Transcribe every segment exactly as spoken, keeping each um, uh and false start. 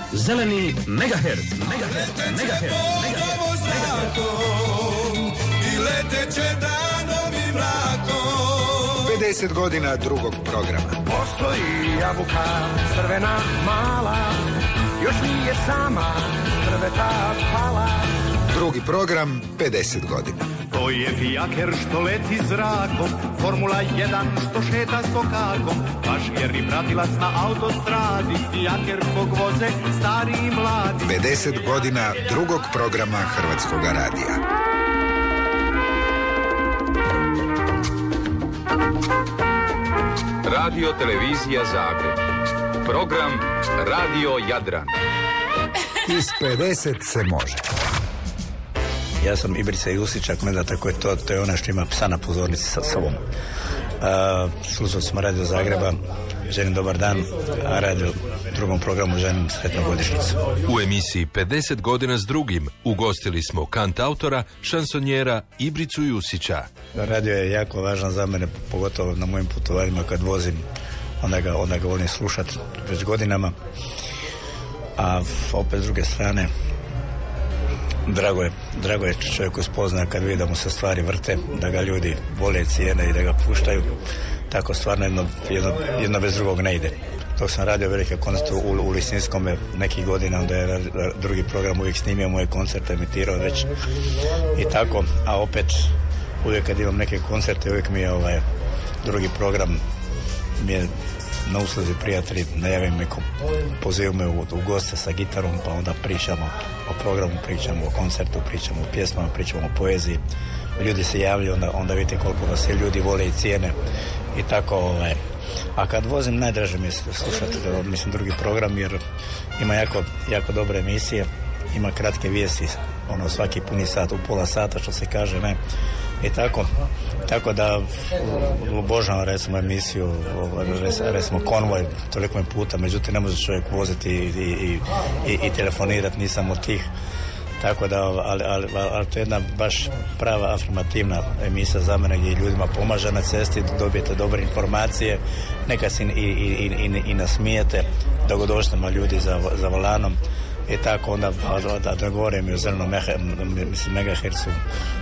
Zeleni megahertz, megahertz, megahertz, megahertz, i leteće danom i mrakom. pedeset godina drugog programa. Postoji jabuka crvena mala, još nije sama drveta pala. Drugi program, pedeset godina. To je fijaker što leti zrakom, Formula jedan što šeta skokakom, baš vjerni pratilac na autostradi, fijaker kog voze stari i mladi. pedeset godina drugog programa Hrvatskog radija. Radio Televizija Zagreb. Program Radio Jadran. Iz pedeset se može. Ja sam Ibrica Jusić, ako ne znate ko je to, to je ona što ima psa na pozornici sa sobom. Uh, Slušali smo Radio Zagreba, želim dobar dan, a radio drugom programu želim sretnu godišnjicu. U emisiji pedeset godina s drugim ugostili smo kantautora, šansonjera Ibricu Jusića. Radio je jako važan za mene, pogotovo na mojim putovanjima kad vozim, onda ga, onda ga volim slušati već godinama. A opet s druge strane, Drago je, drago je čovjeku spozna kad vidi da mu se stvari vrte, da ga ljudi vole, cijene i da ga puštaju. Tako stvarno jedno, jedno, jedno bez drugog ne ide. Dok sam radio velike koncerte u, u Lisinskome nekih godina, onda je drugi program uvijek snimio moje koncerte, emitirao već i tako. A opet uvijek kad imam neke koncerte, uvijek mi je ovaj drugi program mi je na usluzi prijatelji, najavim me, pozivu me u, u goste sa gitarom, pa onda pričamo o programu, pričamo o koncertu, pričamo o pjesmama, pričamo o poeziji. Ljudi se javljaju, onda, onda vidite koliko vas je ljudi vole i cijene i tako. Ovaj. A kad vozim, najdraže mi je slušati, mislim, drugi program, jer ima jako, jako dobre emisije, ima kratke vijesti, ono svaki puni sat, u pola sata što se kaže, ne. I tako, tako da obožavam recimo emisiju, recimo Konvoj, toliko mi puta, međutim ne može čovjek voziti i, i, i, i telefonirati, nisam od tih. Tako da, ali, ali, ali to je jedna baš prava afirmativna emisija za mene gdje ljudima pomaže na cesti, dobijete dobre informacije, neka se i, i, i, i, i nasmijete dogodošnjama ljudi za, za volanom. I tako onda, da, da govorim i o zelenom megahercu,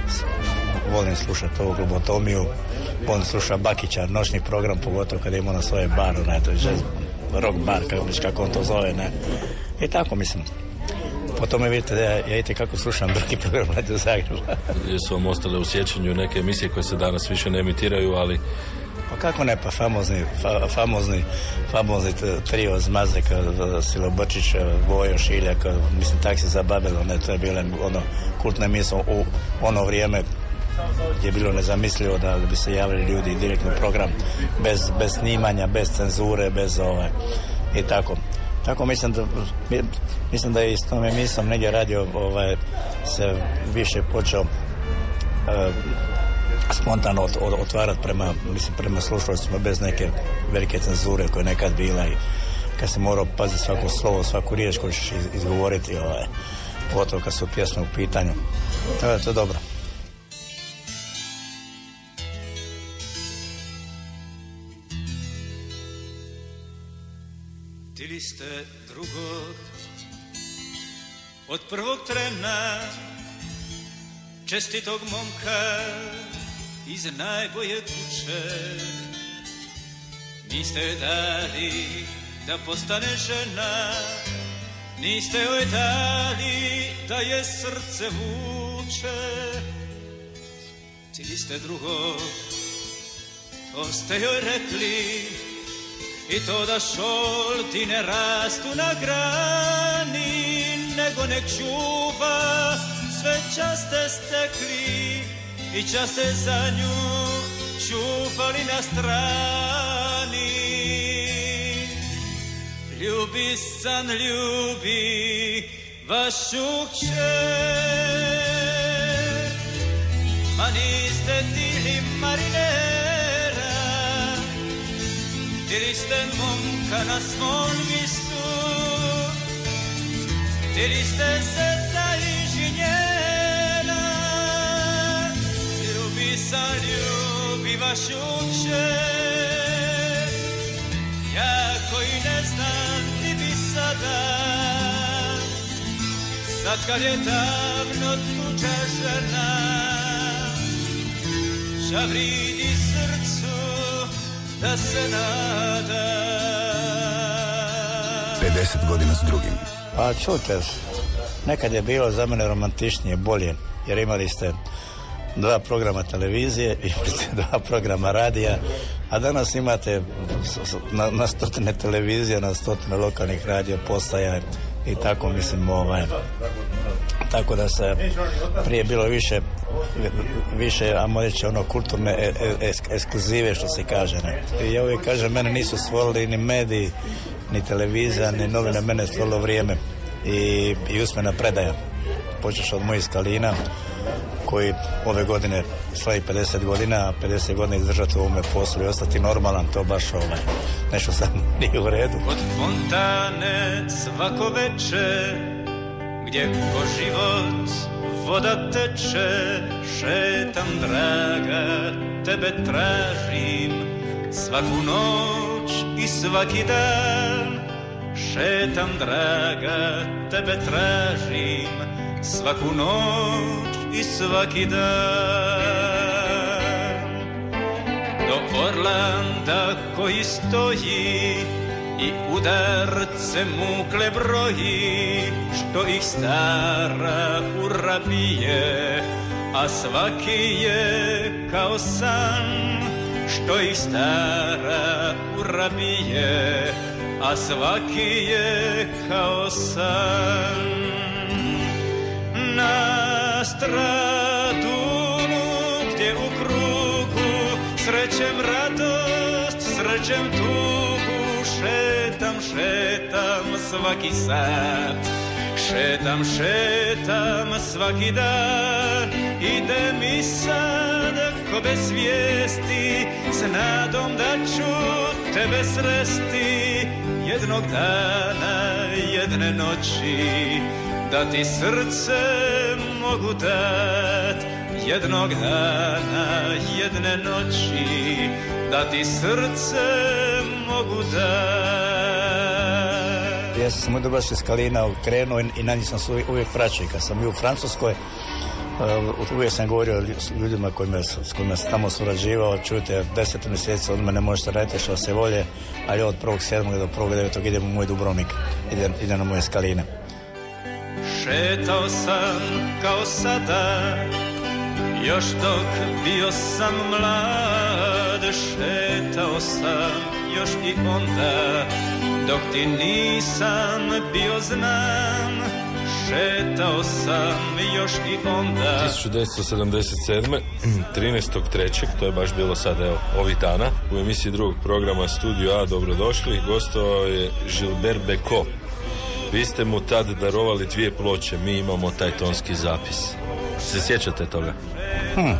volim slušati ovu Globotomiju, volim slušati Bakića, noćni program, pogotovo kada ima na svoje bar, onaj, to je jazz, rock bar, kako, kako on to zove, ne. I tako, mislim. Po tome vidite da ja, ja ite kako slušam drugi program Radio Zagreba. Jesu vam ostale u sjećanju neke emisije koje se danas više ne emitiraju, ali... Pa kako ne, pa famozni, fa, famozni, famozni trio Zmazek, Silobrčić, Vojo, Šiljak, mislim, Taksi za Babelon, ne, to je bilo ono kultna emisija u ono vrijeme gdje je bilo nezamislivo da bi se javili ljudi direktno u program, bez, bez snimanja, bez cenzure, bez ove, i tako. Tako mislim da, mislim da je s tom emisijom negdje radio ovaj, se više počeo uh, spontano ot, ot, otvarati prema, mislim, prema slušalcima bez neke velike cenzure koja je nekad bila i kad se morao paziti svako slovo, svaku riječ koju ćeš izgovoriti, ovaj, pogotovo kad su pjesme u pitanju. To je to dobro. Tili ste drugog od prvog trena, čestitog momka iz najboje kuće. Niste joj dali da postane žena, niste joj dali da je srce vuče. Tili ste drugog, to ste joj rekli, i to da šolti ne rastu na grani, nego nek čuva, sve časte stekli i časte za nju čuvali na strani. Ljubi san, ljubi vašu kćer, ma niste tili marinera, tili ste momka na svom mistu, tili ste se za inženjera. Ljubi sam, ljubi vašu kćer, ja koji ne znam ti bi sada sad kad je davno tuđa žena, žavridi srcu da se nada. pedeset godina s drugim. Pa čujte, nekad je bilo za mene romantičnije, bolje, jer imali ste dva programa televizije, imali ste dva programa radija, a danas imate na, na stotine televizije, na stotine lokalnih radija postaja i tako, mislim, ovaj, tako da se prije bilo više, više, ajmo reći, ono, kulturne es, ekskluzive, što se kaže, ne. I ja uvijek kažem, mene nisu stvorili ni mediji, ni televizija, ni novine, mene je stvorilo vrijeme i, i usmena predaja. Počeš od mojih Skalina, koji ove godine slavi pedeset godina, a pedeset godina izdržati u ovome poslu i ostati normalan, to baš ovaj, nešto sam nije u redu. Od fontane svako veče, gdje ko život voda teče, šetam draga, tebe tražim, svaku noć i svaki dan. Šetam draga, tebe tražim, svaku noć i svaki dan. Do Orlanda koji stoji i udarce mukle broji, što ih stara ura bije, a svaki je kao san. Što ih stara ura bije, a svaki je kao san. Na Stradunu gdje u krugu srećem radost, srećem tugu, šetam, šetam svaki sat. Šetam, šetam svaki dan, ide mi sad ko bez svijesti, s nadom da ću tebe sresti jednog dana, jedne noći, da ti srce mogu dat. Jednog dana, jedne noći, da ti srce mogu dat. Ja sam se moj Dubrovački Skalina krenuo i na njih sam se uvijek, uvijek vraćao. Kad sam bio u Francuskoj, uh, uvijek sam govorio s ljudima kojima, s kojima sam tamo surađivao, čujte, deset mjeseci od mene možete raditi što se volje, ali od prvog sedmog do prvog devetog idem u moj Dubrovnik, idem, idem na moje Skaline. Šetao sam kao sada, još dok bio sam mlad. Šetao sam još i onda, dok ti nisam bio znam. Šetao sam još i onda. tisuću devetsto sedamdeset sedme. trinaestog trećeg to je baš bilo sad, evo, ovih dana, u emisiji drugog programa Studio A, dobrodošli. Gostovao je Gilbert Bécaud. Vi ste mu tad darovali dvije ploče, mi imamo taj tonski zapis. Se sjećate toga? Hmm.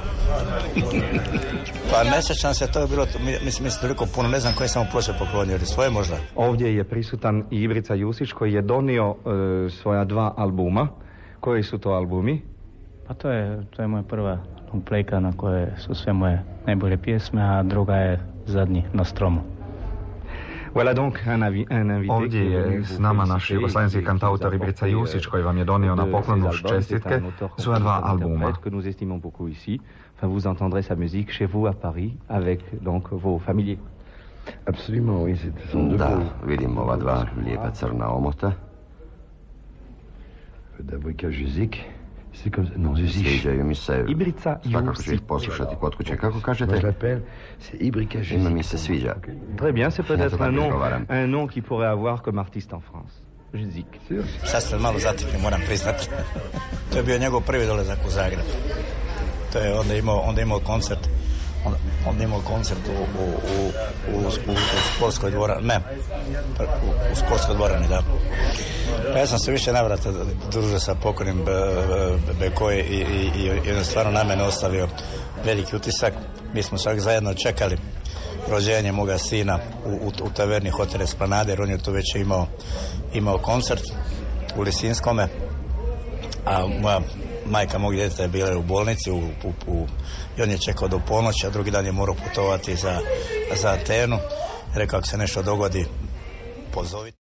Pa ne sjećam se, to je bilo, mislim, mislim toliko puno, ne znam koje sam mu ploče poklonio, ili svoje možda. Ovdje je prisutan i Ibrica Jusić koji je donio e, svoja dva albuma. Koji su to albumi? Pa to je, to je moja prva plejka na koje su sve moje najbolje pjesme, a druga je Zadnji Nostromo. Ovdje je s nama naš jugoslavenski kantautor Ibrica Jusić koji vam je donio na poklonu čestitke svoja dva albuma. Vous entendrez sa musique chez vous à Paris avec donc vos familiers. Absolument, oui, c'est sont deux. Da, vidim ova dva lijepa crna omota. Dabojka Žuzik. C'est comme non, Žuzik. Sviđaju mi se. Ibrica Svakako ću ih poslušati kod kuće. Kako kažete? Je l'appelle, c'est Ibrica Žuzik. Ime mi se sviđa. Très bien, c'est peut-être un nom, un nom qui pourrait avoir comme artiste en France. Žuzik. Sad ste malo zatekli, moram priznati. To je bio njegov prvi dolazak u Zagreb. To je onda imao, onda imao koncert, onda, onda imao koncert u, u, u, u, u, u sportskoj dvorani, ne, u, u sportskoj dvorani, da. Pa ja sam se više navrata družio sa pokojnim Bécaud i, i, i on je stvarno na mene ostavio veliki utisak. Mi smo čak zajedno čekali rođenje moga sina u, u, u taverni Hotel Esplanade, jer on je tu već imao, imao koncert u Lisinskome, a moja majka mog djeteta je bila u bolnici u, u, u, i on je čekao do ponoći, a drugi dan je morao putovati za, za Atenu. Rekao, ako se nešto dogodi, pozovi.